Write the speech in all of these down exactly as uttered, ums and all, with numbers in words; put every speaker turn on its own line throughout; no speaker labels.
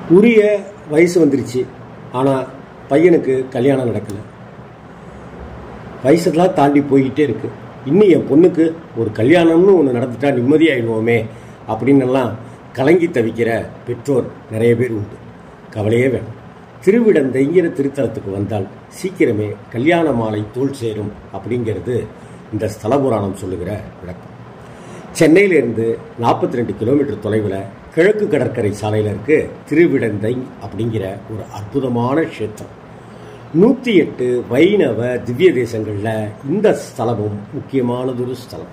உரிய வயசு வந்துருச்சு, ஆனால் பையனுக்கு கல்யாணம் நடக்கலை. வயசுலாம் தாண்டி போய்கிட்டே இருக்கு. இன்னும் என் பொண்ணுக்கு ஒரு கல்யாணம்னு ஒன்று நடந்துட்டா நிம்மதியாகிடுவோமே அப்படின்னெல்லாம் கலங்கி தவிக்கிற பெற்றோர் நிறைய பேர் உண்டு. கவலையே வேணும். திருவிடந்தைங்கிற திருத்தலத்துக்கு வந்தால் சீக்கிரமே கல்யாண மாலை தோல் சேரும் அப்படிங்கிறது இந்த ஸ்தல புராணம் சொல்லுகிற விளக்கம். சென்னையிலிருந்து நாற்பத்தி ரெண்டு கிலோமீட்டர் தொலைவில் கிழக்கு கடற்கரை சாலையில் இருக்கு திருவிடந்தை அப்படிங்கிற ஒரு அற்புதமான க்ஷேத்திரம். நூற்றி எட்டு வைணவ திவ்ய தேசங்களில் இந்த ஸ்தலமும் முக்கியமானதொரு ஸ்தலம்.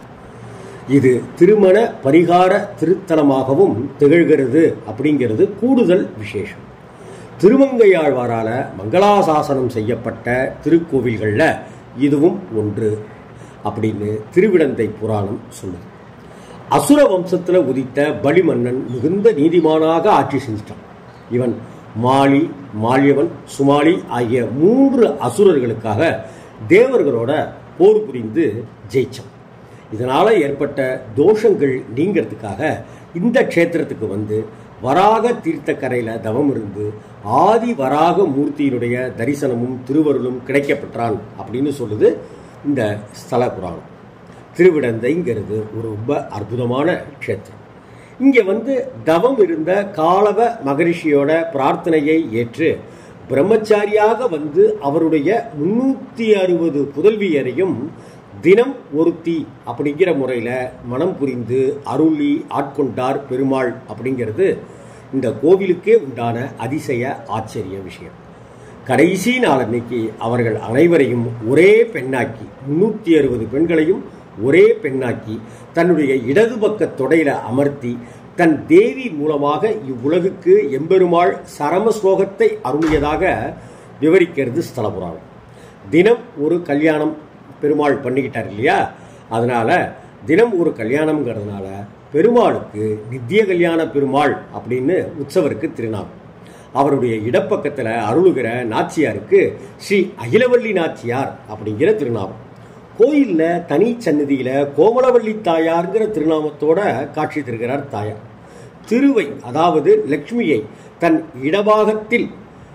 இது திருமண பரிகார திருத்தலமாகவும் திகழ்கிறது அப்படிங்கிறது கூடுதல் விசேஷம். திருமங்கையாழ்வாரால மங்களாசாசனம் செய்யப்பட்ட திருக்கோவில்களில் இதுவும் ஒன்று அப்படின்னு திருவிடந்தை புராணம் சொல்லுது. அசுர வம்சத்தில் உதித்த பலிமன்னன் மிகுந்த நீதிமானாக ஆட்சி செஞ்சிட்டான். இவன் மாலி, மால்யவன், சுமாலி ஆகிய மூன்று அசுரர்களுக்காக தேவர்களோட போர் புரிந்து ஜெயிச்சான். இதனால ஏற்பட்ட தோஷங்கள் நீங்கிறதுக்காக இந்த க்ஷேத்திரத்துக்கு வந்து வராக தீர்த்த கரையில் தவம் இருந்து ஆதி வராக மூர்த்தியினுடைய தரிசனமும் திருவருளும் கிடைக்கப்பெற்றான் அப்படின்னு சொல்லுது இந்த ஸ்தல புராணம். திருவிடந்தைங்கிறது ஒரு ரொம்ப அற்புதமான க்ஷேத்திரம். இங்கே வந்து தவம் இருந்த காலவ மகரிஷியோட பிரார்த்தனையை ஏற்று பிரம்மச்சாரியாக வந்து அவருடைய முன்னூற்றி அறுபது புதல்வியரையும் தினம் ஒருத்தி அப்படிங்கிற முறையில் மனம் புரிந்து அருளி ஆட்கொண்டார் பெருமாள் அப்படிங்கிறது இந்த கோவிலுக்கே உண்டான அதிசய ஆச்சரிய விஷயம். கடைசி நாள் அன்னைக்கு அவர்கள் அனைவரையும் ஒரே பெண்ணாக்கி, முன்னூற்றி அறுபது பெண்களையும் ஒரே பெண்ணாக்கி தன்னுடைய இடது பக்க தொடையில அமர்த்தி தன் தேவி மூலமாக இவ்வுலகுக்கு எம்பெருமாள் சரம ஸ்லோகத்தை அருளியதாக விவரிக்கிறது ஸ்தல புராணம். தினம் ஒரு கல்யாணம் பெருமாள் பண்ணிக்கிட்டார் இல்லையா, அதனால தினம் ஒரு கல்யாணம்ங்கிறதுனால பெருமாளுக்கு நித்திய கல்யாண பெருமாள் அப்படின்னு உற்சவருக்கு திருநாமம். அவருடைய இடப்பக்கத்தில் அருளுகிற நாச்சியாருக்கு ஸ்ரீ அகிலவள்ளி நாச்சியார் அப்படிங்கிற திருநாமம். கோயிலில் தனி சந்நிதியில் கோமலவள்ளி தாயார்ங்கிற திருநாமத்தோட காட்சி தருகிறார் தாயார். திருவை அதாவது லக்ஷ்மியை தன் இடபாகத்தில்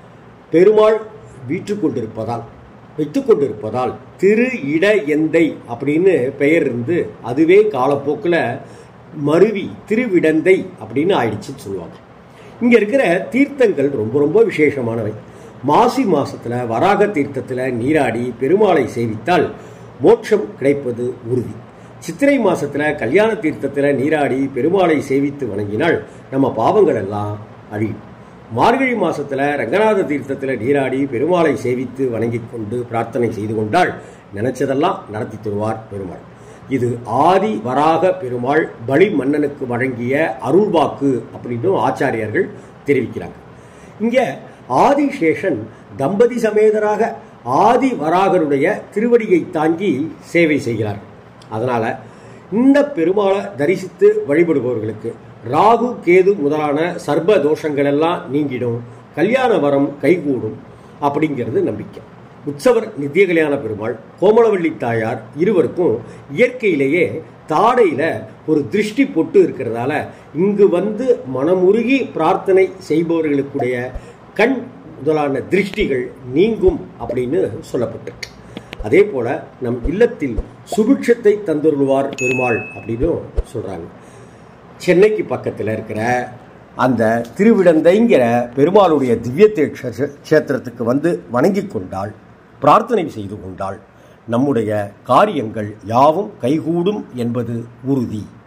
பெருமாள் வீற்று கொண்டிருப்பதால் வைத்து கொண்டிருப்பதால் திரு இட எந்தை அப்படின்னு பெயர் இருந்து அதுவே காலப்போக்கில் மருவி திருவிடந்தை அப்படின்னு ஆயிடுச்சுன்னு சொல்லுவாங்க. இங்கே இருக்கிற தீர்த்தங்கள் ரொம்ப ரொம்ப விசேஷமானவை. மாசி மாசத்துல வராக தீர்த்தத்தில் நீராடி பெருமாளை சேவித்தால் மோட்சம் கிடைப்பது உறுதி. சித்திரை மாசத்துல கல்யாண தீர்த்தத்தில் நீராடி பெருமாளை சேவித்து வணங்கினால் நம்ம பாவங்கள் எல்லாம் அழியும். மார்கழி மாசத்துல ரங்கநாத தீர்த்தத்தில் நீராடி பெருமாளை சேவித்து வணங்கி கொண்டு பிரார்த்தனை செய்து கொண்டால் நினைச்சதெல்லாம் நடத்தி தருவார் பெருமாள். இது ஆதி வராக பெருமாள் பலி மன்னனுக்கு வழங்கிய அருள்வாக்கு அப்படின்னு ஆச்சாரியர்கள் தெரிவிக்கிறாங்க. இங்க ஆதிசேஷன் தம்பதி சமேதராக ஆதி வராகருடைய திருவடியை தாங்கி சேவை செய்கிறார். அதனால இந்த பெருமாளை தரிசித்து வழிபடுபவர்களுக்கு ராகு கேது முதலான சர்ப தோஷங்கள் எல்லாம் நீங்கிடும், கல்யாண வரம் கைகூடும் அப்படிங்கிறது நம்பிக்கை. உற்சவர் நித்திய கல்யாண பெருமாள், கோமலவள்ளி தாயார் இருவருக்கும் இயற்கையிலேயே தாடையில ஒரு திருஷ்டி பொட்டு இருக்கிறதால இங்கு வந்து மனமுருகி பிரார்த்தனை செய்பவர்களுக்குடைய கண் முதலான திருஷ்டிகள் நீங்கும் அப்படின்னு சொல்லப்பட்டிருக்கு. அதே போல நம் இல்லத்தில் சுபிட்சத்தை தந்துருவார் பெருமாள் அப்படின்னு சொல்றாங்க. சென்னைக்கு பக்கத்தில் இருக்கிற அந்த திருவிடந்தைங்கிற பெருமாளுடைய திவ்ய க்ஷேத்திரத்துக்கு வந்து வணங்கி கொண்டால், பிரார்த்தனை செய்து கொண்டால் நம்முடைய காரியங்கள் யாவும் கைகூடும் என்பது உறுதி.